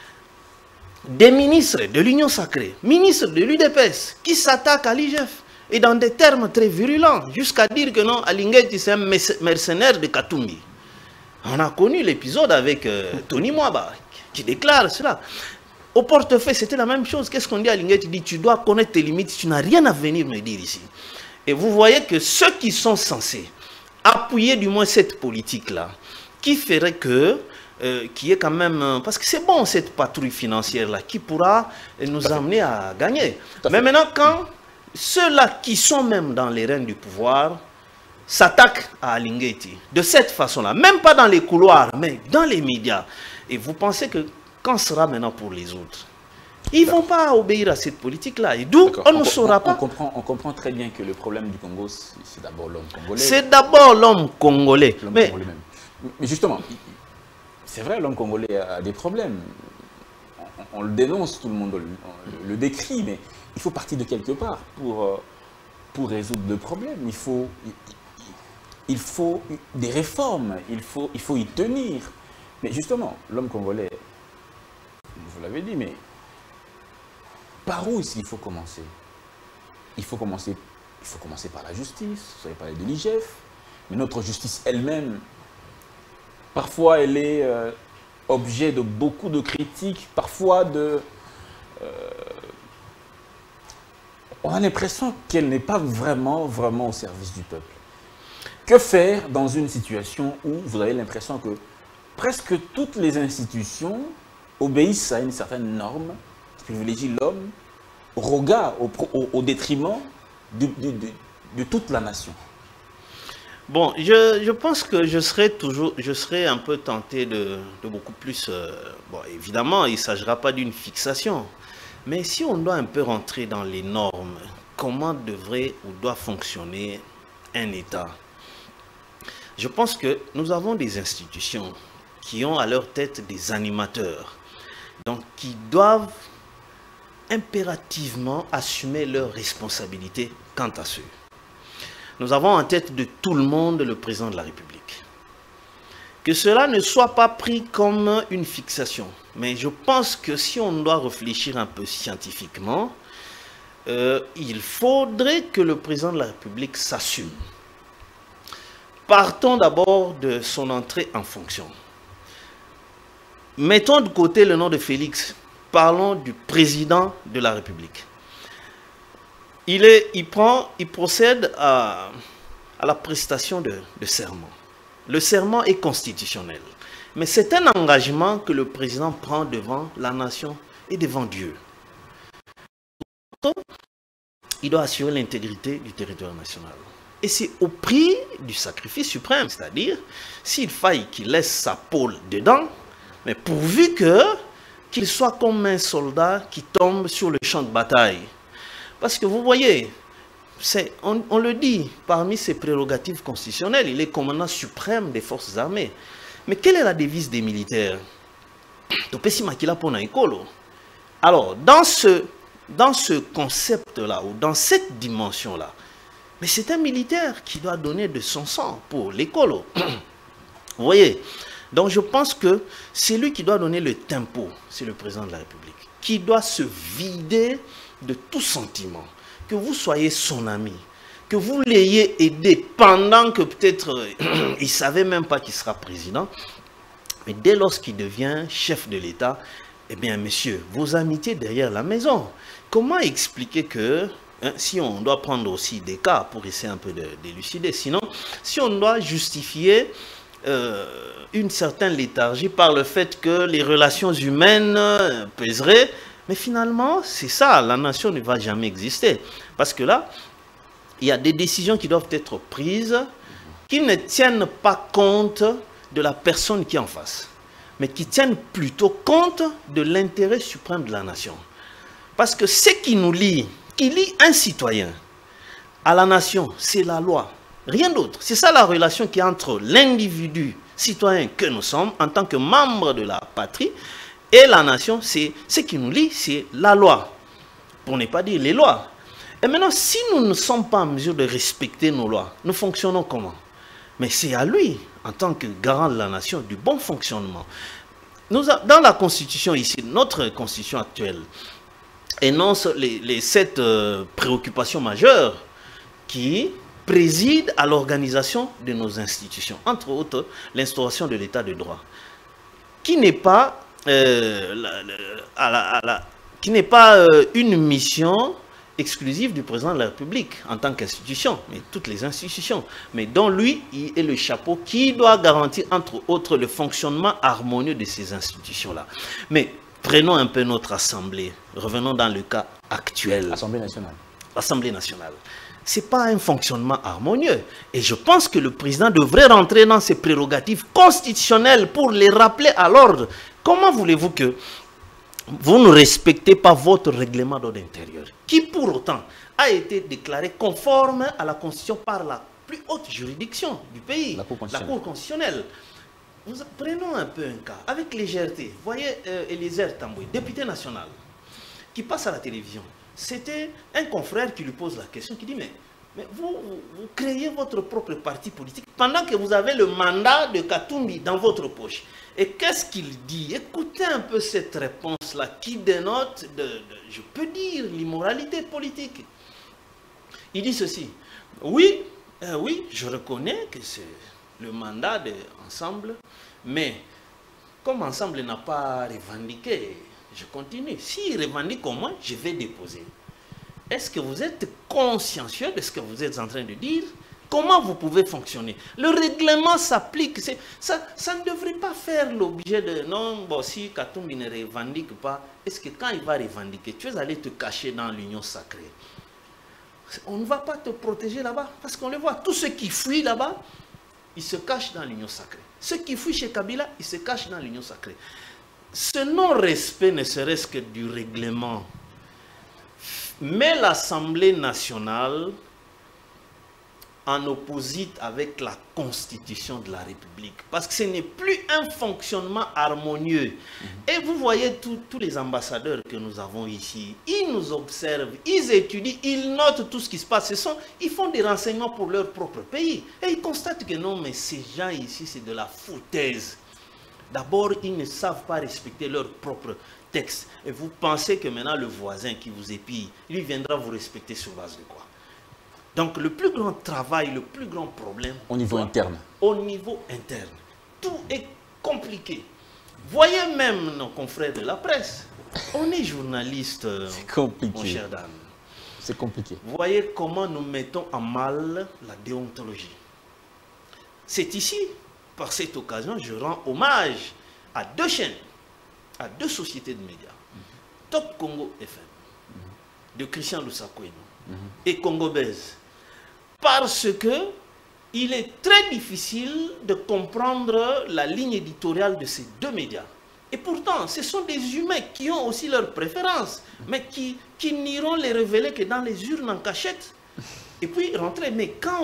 Des ministres de l'Union sacrée, ministres de l'UDPS, qui s'attaquent à l'IGF, et dans des termes très virulents, jusqu'à dire que non, Alingeti c'est un mercenaire de Katumbi. On a connu l'épisode avec Tony Mwaba, qui déclare cela. Au portefeuille, c'était la même chose. Qu'est-ce qu'on dit à Alingeti? Il dit, tu dois connaître tes limites, tu n'as rien à venir me dire ici. Et vous voyez que ceux qui sont censés appuyer du moins cette politique-là, qui ferait que, qui est quand même... Parce que c'est bon cette patrouille financière-là, qui pourra nous amener à gagner. Mais maintenant, quand ceux-là qui sont même dans les rênes du pouvoir s'attaquent à Alingeti, de cette façon-là, même pas dans les couloirs, mais dans les médias, et vous pensez que qu'en sera maintenant pour les autres? Ils ne vont pas obéir à cette politique-là. Et d'où on ne saura pas. On comprend très bien que le problème du Congo, c'est d'abord l'homme congolais. C'est d'abord l'homme congolais. Mais justement, c'est vrai, l'homme congolais a des problèmes. On le dénonce, tout le monde le décrit, mais il faut partir de quelque part pour résoudre le problème. Il faut des réformes, il faut y tenir. Mais justement, l'homme congolais, vous l'avez dit, mais par où il faut commencer? Il faut commencer par la justice. Vous avez parlé de l'IGF. Mais notre justice elle-même, parfois elle est objet de beaucoup de critiques, parfois on a l'impression qu'elle n'est pas vraiment au service du peuple. Que faire dans une situation où vous avez l'impression que presque toutes les institutions obéissent à une certaine norme qui privilégie l'homme au regard, au détriment de toute la nation? Bon, je pense que je serais un peu tenté de beaucoup plus... bon, évidemment, il ne s'agira pas d'une fixation. Mais si on doit un peu rentrer dans les normes, comment devrait ou doit fonctionner un État? Je pense que nous avons des institutions qui ont à leur tête des animateurs, donc qui doivent impérativement assumer leurs responsabilités quant à ceux. Nous avons en tête de tout le monde le président de la République. Que cela ne soit pas pris comme une fixation. Mais je pense que si on doit réfléchir un peu scientifiquement, il faudrait que le président de la République s'assume. Partons d'abord de son entrée en fonction. Mettons de côté le nom de Félix. Parlons du président de la République. Il procède à la prestation de serment. Le serment est constitutionnel. Mais c'est un engagement que le président prend devant la nation et devant Dieu. Il doit assurer l'intégrité du territoire national. Et c'est au prix du sacrifice suprême. C'est-à-dire, s'il faille qu'il laisse sa peau dedans, mais pourvu qu'il soit comme un soldat qui tombe sur le champ de bataille. Parce que vous voyez, on le dit, parmi ses prérogatives constitutionnelles, il est commandant suprême des forces armées. Mais quelle est la devise des militaires? Alors, dans ce concept-là, ou dans cette dimension-là, mais c'est un militaire qui doit donner de son sang pour l'école. Vous voyez? Donc je pense que c'est lui qui doit donner le tempo, c'est le président de la République, qui doit se vider de tout sentiment, que vous soyez son ami, que vous l'ayez aidé pendant que peut-être il ne savait même pas qu'il sera président, mais dès lors qu'il devient chef de l'État, eh bien messieurs, vos amitiés derrière la maison. Comment expliquer que, si on doit prendre aussi des cas pour essayer un peu de d'élucider, sinon, si on doit justifier une certaine léthargie par le fait que les relations humaines pèseraient, mais finalement, c'est ça, la nation ne va jamais exister. Parce que là, il y a des décisions qui doivent être prises qui ne tiennent pas compte de la personne qui est en face, mais qui tiennent plutôt compte de l'intérêt suprême de la nation. Parce que ce qui nous lie, qui lie un citoyen à la nation, c'est la loi. Rien d'autre. C'est ça la relation qui est entre l'individu citoyen que nous sommes en tant que membre de la patrie et la nation. C'est ce qui nous lie, c'est la loi. Pour ne pas dire les lois. Et maintenant, si nous ne sommes pas en mesure de respecter nos lois, nous fonctionnons comment? Mais c'est à lui, en tant que garant de la nation, du bon fonctionnement. Dans la Constitution ici, notre Constitution actuelle, énonce les 7 préoccupations majeures qui préside à l'organisation de nos institutions, entre autres l'instauration de l'état de droit, qui n'est pas, une mission exclusive du président de la République en tant qu'institution, mais toutes les institutions, mais dont lui il est le chapeau qui doit garantir entre autres le fonctionnement harmonieux de ces institutions-là. Mais prenons un peu notre assemblée, revenons dans le cas actuel. L'Assemblée nationale. L'Assemblée nationale. Ce n'est pas un fonctionnement harmonieux. Et je pense que le président devrait rentrer dans ses prérogatives constitutionnelles pour les rappeler à l'ordre. Comment voulez-vous que vous ne respectez pas votre règlement d'ordre intérieur, qui pour autant a été déclaré conforme à la Constitution par la plus haute juridiction du pays, la Cour constitutionnelle. Prenons un peu un cas, avec légèreté. Voyez Eliezer Tamboué, député national, qui passe à la télévision. C'était un confrère qui lui pose la question, qui dit, mais Mais vous créez votre propre parti politique pendant que vous avez le mandat de Katumbi dans votre poche. Et qu'est-ce qu'il dit? Écoutez un peu cette réponse-là qui dénote, je peux dire, l'immoralité politique. Il dit ceci. Oui, oui, je reconnais que c'est le mandat d'Ensemble, mais comme Ensemble n'a pas revendiqué, je continue. S'il revendique au moins, je vais déposer. Est-ce que vous êtes consciencieux de ce que vous êtes en train de dire? Comment vous pouvez fonctionner? Le règlement s'applique. Ça ne devrait pas faire l'objet de... Non, bon, si Katumbi ne revendique pas, est-ce que quand il va revendiquer, tu es allé te cacher dans l'union sacrée? On ne va pas te protéger là-bas, parce qu'on le voit. Tous ceux qui fuient là-bas, ils se cachent dans l'union sacrée. Ceux qui fuient chez Kabila, ils se cachent dans l'union sacrée. Ce non-respect, ne serait-ce que du règlement, met l'Assemblée nationale en opposite avec la Constitution de la République. Parce que ce n'est plus un fonctionnement harmonieux. Et vous voyez tous les ambassadeurs que nous avons ici, ils nous observent, ils étudient, ils notent tout ce qui se passe. Ils font des renseignements pour leur propre pays. Et ils constatent que non, mais ces gens ici, c'est de la foutaise. D'abord, ils ne savent pas respecter leur propre texte. Et vous pensez que maintenant, le voisin qui vous épille, lui viendra vous respecter sur base de quoi? Donc, le plus grand travail, le plus grand problème... Au niveau interne. Au niveau interne. Tout est compliqué. Voyez même nos confrères de la presse. On est journaliste, mon cher Dan. C'est compliqué. Voyez comment nous mettons en mal la déontologie. C'est ici, par cette occasion, je rends hommage à deux chaînes, à deux sociétés de médias. Top Congo FM, de Christian Lusakoueno, et Congo Buzz. Parce que il est très difficile de comprendre la ligne éditoriale de ces deux médias. Et pourtant, ce sont des humains qui ont aussi leurs préférences, mais qui n'iront les révéler que dans les urnes en cachette. Et puis rentrer. Mais quand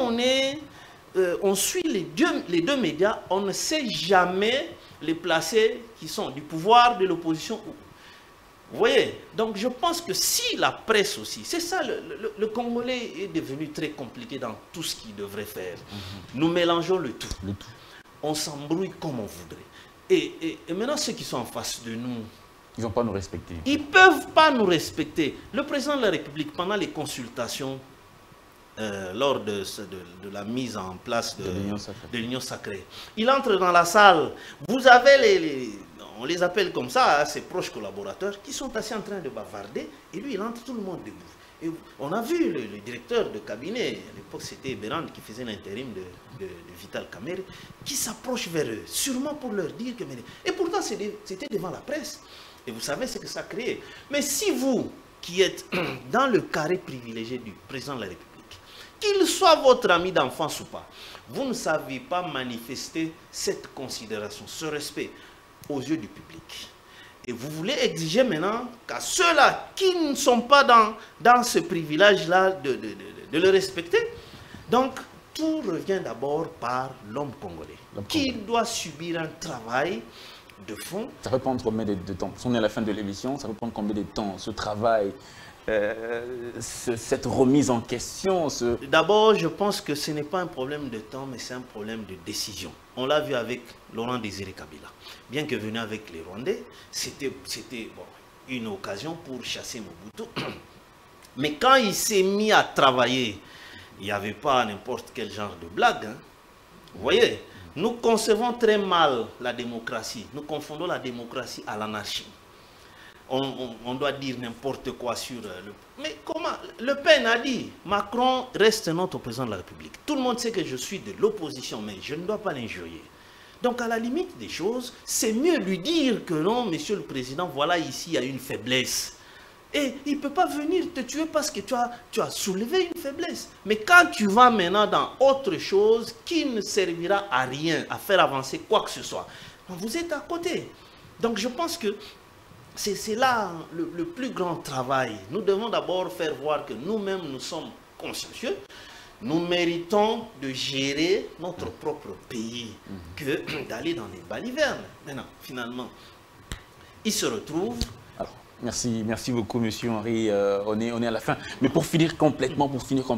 on suit les deux médias, on ne sait jamais les placer qui sont du pouvoir, de l'opposition. Vous voyez? Donc je pense que si la presse aussi, c'est ça, le Congolais est devenu très compliqué dans tout ce qu'il devrait faire. Nous mélangeons le tout. On s'embrouille comme on voudrait. Et maintenant, ceux qui sont en face de nous, ils ne vont pas nous respecter. Ils ne peuvent pas nous respecter. Le président de la République, pendant les consultations, lors de la mise en place de l'Union sacrée, il entre dans la salle. Vous avez on les appelle comme ça, hein, ses proches collaborateurs, qui sont assis en train de bavarder, et lui, il entre tout le monde debout. Et on a vu le directeur de cabinet, à l'époque c'était Berand qui faisait l'intérim de Vital Kamerhe, qui s'approche vers eux, sûrement pour leur dire que... Et pourtant, c'était devant la presse. Et vous savez ce que ça crée. Mais si vous, qui êtes dans le carré privilégié du président de la République, qu'il soit votre ami d'enfance ou pas, vous ne savez pas manifester cette considération, ce respect aux yeux du public. Et vous voulez exiger maintenant qu'à ceux-là qui ne sont pas dans ce privilège-là de le respecter. Donc, tout revient d'abord par l'homme congolais, qui doit subir un travail de fond. Ça peut prendre combien de temps? Si on est à la fin de l'émission, ça peut prendre combien de temps, ce travail, cette remise en question? D'abord, je pense que ce n'est pas un problème de temps, mais c'est un problème de décision. On l'a vu avec Laurent Désiré Kabila. Bien que venu avec les Rwandais, c'était bon, une occasion pour chasser Mobutu. Mais quand il s'est mis à travailler, il n'y avait pas n'importe quel genre de blague. Hein. Vous voyez, nous concevons très mal la démocratie. Nous confondons la démocratie à l'anarchie. On doit dire n'importe quoi sur le... Mais comment? Le Pen a dit, Macron reste notre président de la République. Tout le monde sait que je suis de l'opposition, mais je ne dois pas l'injurier. Donc à la limite des choses, c'est mieux lui dire que non, monsieur le président, voilà ici il y a une faiblesse. Et il ne peut pas venir te tuer parce que tu as soulevé une faiblesse. Mais quand tu vas maintenant dans autre chose qui ne servira à rien, à faire avancer quoi que ce soit, vous êtes à côté. Donc je pense que c'est là le plus grand travail. Nous devons d'abord faire voir que nous-mêmes, nous sommes consciencieux. Nous méritons de gérer notre propre pays que d'aller dans les balivernes. Maintenant, finalement, il se retrouve Merci beaucoup, Monsieur Henri. On est à la fin. Mais pour finir complètement,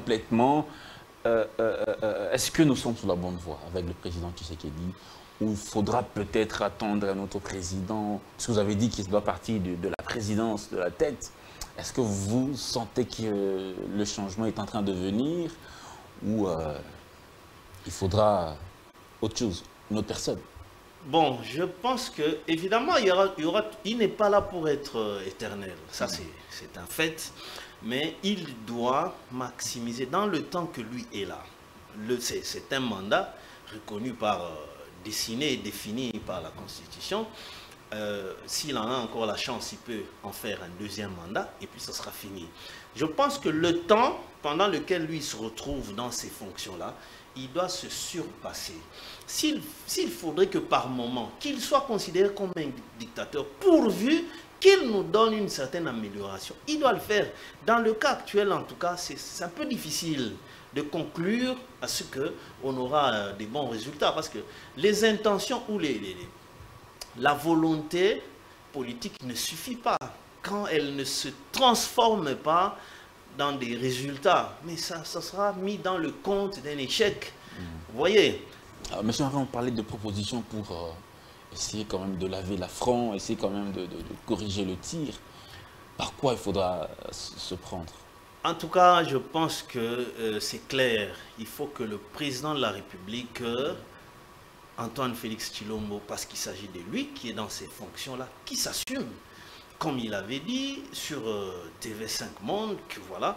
est-ce que nous sommes sur la bonne voie avec le président Tshisekedi, ou il faudra peut-être attendre un autre président? Parce que vous avez dit qu'il doit partir de la présidence, de la tête. Est-ce que vous sentez que le changement est en train de venir, ou il faudra autre chose, une autre personne? Bon, je pense que, évidemment, il n'est pas là pour être éternel. Ça, c'est un fait. Mais il doit maximiser dans le temps que lui est là. C'est un mandat reconnu par, dessiné et défini par la Constitution. S'il en a encore la chance, il peut en faire un deuxième mandat et puis ça sera fini. Je pense que le temps pendant lequel lui se retrouve dans ces fonctions-là, il doit se surpasser. S'il faudrait que par moment, qu'il soit considéré comme un dictateur, pourvu qu'il nous donne une certaine amélioration, il doit le faire. Dans le cas actuel, en tout cas, c'est un peu difficile de conclure à ce qu'on aura des bons résultats. Parce que les intentions ou la volonté politique ne suffit pas quand elle ne se transforme pas dans des résultats. Mais ça sera mis dans le compte d'un échec. Vous voyez? Monsieur Henri, on parlait de propositions pour essayer quand même de laver l'affront, essayer quand même de corriger le tir. Par quoi il faudra se prendre? En tout cas, je pense que c'est clair. Il faut que le président de la République, Antoine Félix Tshilombo, parce qu'il s'agit de lui qui est dans ces fonctions-là, qui s'assume. Comme il avait dit sur TV5 Monde, que voilà,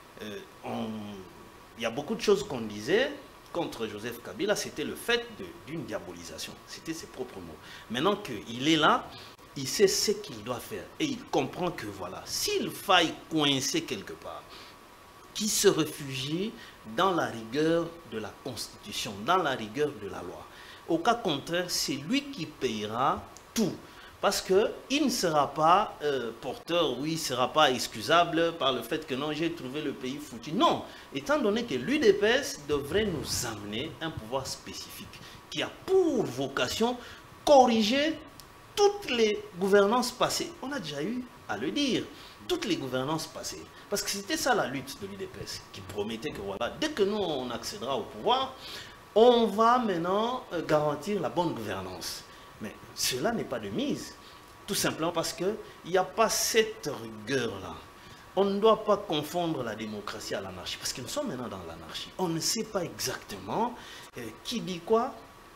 il y a beaucoup de choses qu'on disait contre Joseph Kabila, c'était le fait d'une diabolisation. C'était ses propres mots. Maintenant qu'il est là, il sait ce qu'il doit faire. Et il comprend que voilà, s'il faille coincer quelque part, qu'il se réfugie dans la rigueur de la Constitution, dans la rigueur de la loi. Au cas contraire, c'est lui qui payera tout. Parce qu'il ne sera pas porteur, oui, il ne sera pas excusable par le fait que non, j'ai trouvé le pays foutu. Non, étant donné que l'UDPS devrait nous amener un pouvoir spécifique qui a pour vocation corriger toutes les gouvernances passées. On a déjà eu à le dire, toutes les gouvernances passées. Parce que c'était ça la lutte de l'UDPS, qui promettait que voilà, dès que nous on accédera au pouvoir, on va maintenant garantir la bonne gouvernance. Mais cela n'est pas de mise, tout simplement parce qu'il n'y a pas cette rigueur-là. On ne doit pas confondre la démocratie à l'anarchie, parce que nous sommes maintenant dans l'anarchie. On ne sait pas exactement qui dit quoi,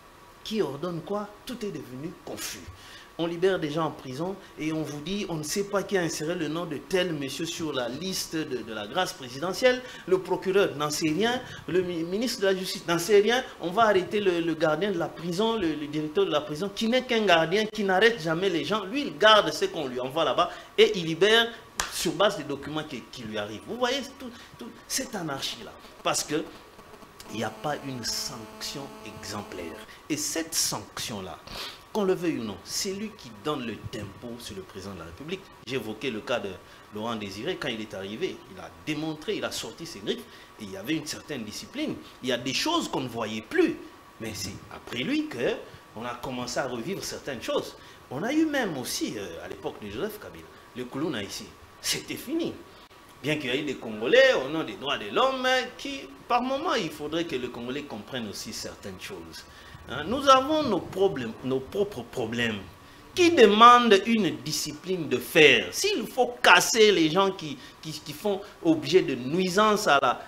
qui ordonne quoi, tout est devenu confus. On libère des gens en prison et on vous dit, on ne sait pas qui a inséré le nom de tel monsieur sur la liste de la grâce présidentielle. Le procureur n'en sait rien, le ministre de la Justice n'en sait rien. On va arrêter le gardien de la prison, le directeur de la prison, qui n'est qu'un gardien, qui n'arrête jamais les gens. Lui, il garde ce qu'on lui envoie là-bas et il libère sur base des documents qui lui arrivent. Vous voyez cette anarchie-là. Parce que il n'y a pas une sanction exemplaire. Et cette sanction-là, qu'on le veuille ou non, c'est lui qui donne le tempo sur le président de la République. J'ai évoqué le cas de Laurent Désiré. Quand il est arrivé, il a démontré, il a sorti ses griffes et il y avait une certaine discipline. Il y a des choses qu'on ne voyait plus. Mais c'est après lui qu'on a commencé à revivre certaines choses. On a eu même aussi, à l'époque de Joseph Kabila, le Koulouna ici. C'était fini. Bien qu'il y ait des Congolais au nom des droits de l'homme qui, par moment, il faudrait que les Congolais comprennent aussi certaines choses. Nous avons nos propres problèmes qui demandent une discipline de fer. S'il faut casser les gens qui font objet de nuisance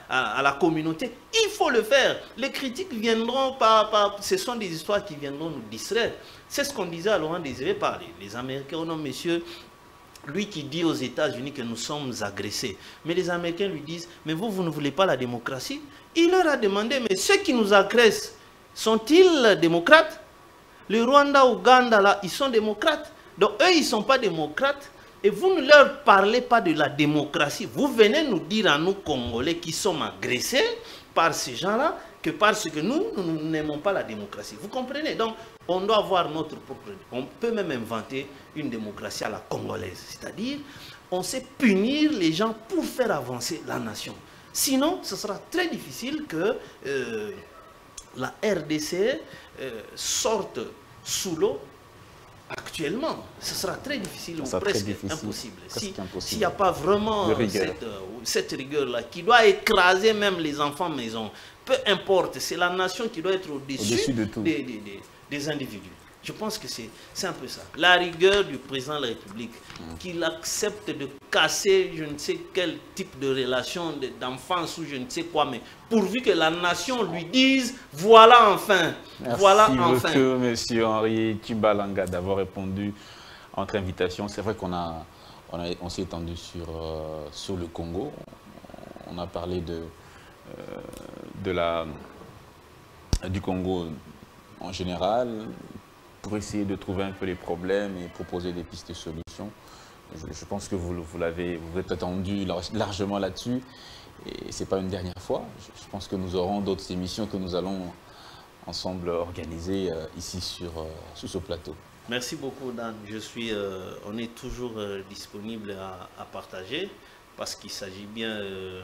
à la communauté, il faut le faire. Les critiques viendront ce sont des histoires qui viendront nous distraire. C'est ce qu'on disait à Laurent Désiré par les Américains. Oh non, monsieur, lui qui dit aux États-Unis que nous sommes agressés. Mais les Américains lui disent, mais vous ne voulez pas la démocratie? Il leur a demandé, mais ceux qui nous agressent, sont-ils démocrates? Le Rwanda, Ouganda, là, ils sont démocrates. Donc eux, ils ne sont pas démocrates. Et vous ne leur parlez pas de la démocratie. Vous venez nous dire à nous, Congolais, qui sommes agressés par ces gens-là, que parce que nous n'aimons pas la démocratie. Vous comprenez? Donc, on doit avoir notre propre... On peut même inventer une démocratie à la congolaise. C'est-à-dire, on sait punir les gens pour faire avancer la nation. Sinon, ce sera très difficile que la RDC sorte sous l'eau actuellement, ce sera très difficile ou presque impossible. S'il n'y a pas vraiment cette rigueur-là qui doit écraser même les enfants maison, peu importe, c'est la nation qui doit être au-dessus des individus. Je pense que c'est un peu ça. La rigueur du président de la République, qu'il accepte de casser je ne sais quel type de relation d'enfance ou je ne sais quoi, mais pourvu que la nation lui dise, voilà enfin, voilà enfin. Merci beaucoup, monsieur Henri Tchimbalanga, d'avoir répondu à notre invitation. C'est vrai on s'est étendu sur le Congo. On a parlé du Congo en général, pour essayer de trouver un peu les problèmes et proposer des pistes de solutions. Je pense que vous êtes attendu largement là-dessus. Et ce n'est pas une dernière fois. Je pense que nous aurons d'autres émissions que nous allons ensemble organiser ici sur ce plateau. Merci beaucoup, Dan. On est toujours disponible à partager parce qu'il s'agit bien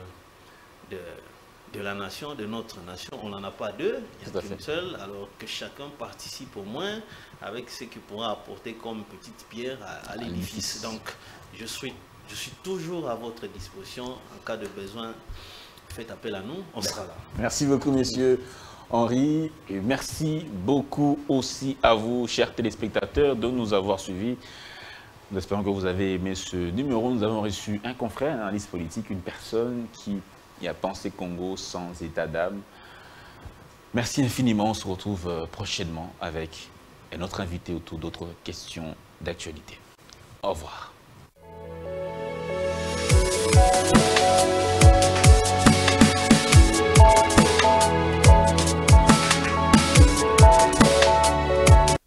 de la nation, de notre nation. On n'en a pas deux, il n'y a qu'une seule, alors que chacun participe au moins avec ce qu'il pourra apporter comme petite pierre à l'édifice. Donc, je suis toujours à votre disposition. En cas de besoin, faites appel à nous, on sera là. Merci beaucoup, monsieur Henri. Et merci beaucoup aussi à vous, chers téléspectateurs, de nous avoir suivis. Nous espérons que vous avez aimé ce numéro. Nous avons reçu un confrère, un analyste politique, une personne qui a pensé Congo sans état d'âme. Merci infiniment. On se retrouve prochainement avec un autre invité autour d'autres questions d'actualité. Au revoir.